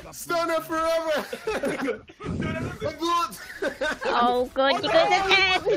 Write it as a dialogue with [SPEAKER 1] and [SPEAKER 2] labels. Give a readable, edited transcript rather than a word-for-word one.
[SPEAKER 1] Stunner forever!
[SPEAKER 2] Oh, good, you got the 10.